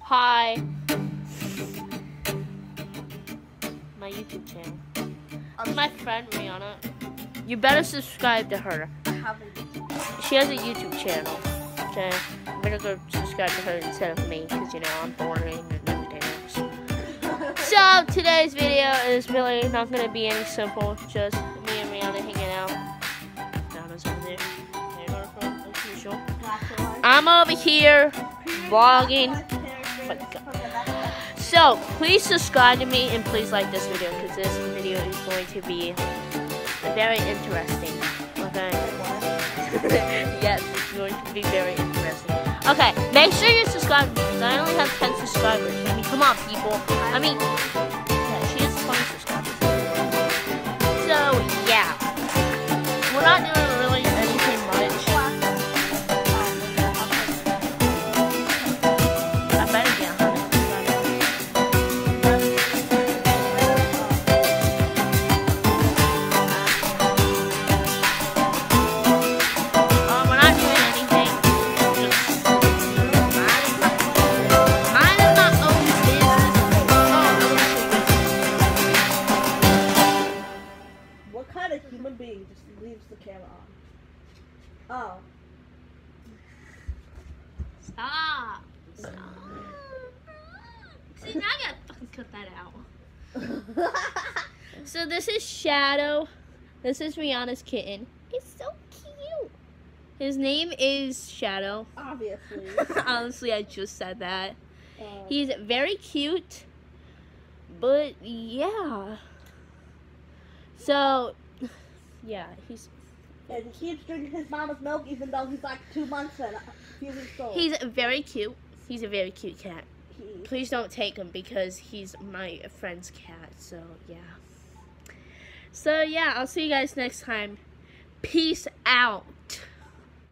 Hi. My YouTube channel. My friend Rihanna. You better subscribe to her. She has a YouTube channel. Okay? I'm gonna go subscribe to her instead of me because, you know, I'm boring and everything else. So, today's video is really not gonna be any simple. Just me and Rihanna hanging out. Rihanna's over there. As usual. I'm over here vlogging. So, please subscribe to me and please like this video because this video is going to be very interesting. Okay? Yes, it's going to be very interesting. Okay, make sure you subscribe because I only have 10 subscribers. I mean, come on, people. I mean, yeah, she has 20 subscribers. So, yeah. We're not doing really anything much. I better get 100 we're not doing anything. Just mine is not own business. What kind of human being just leaves the camera on? Oh. Stop. See, now I gotta fucking cut that out. So this is Shadow. This is Rihanna's kitten. He's so cute. His name is Shadow. Obviously. Honestly, I just said that. He's very cute. But yeah. So yeah, And he keeps drinking his mama's milk even though he's like 2 months and a few weeks old. he's very cute. He's a very cute cat. Please don't take him because he's my friend's cat. So yeah. So yeah, I'll see you guys next time. Peace out.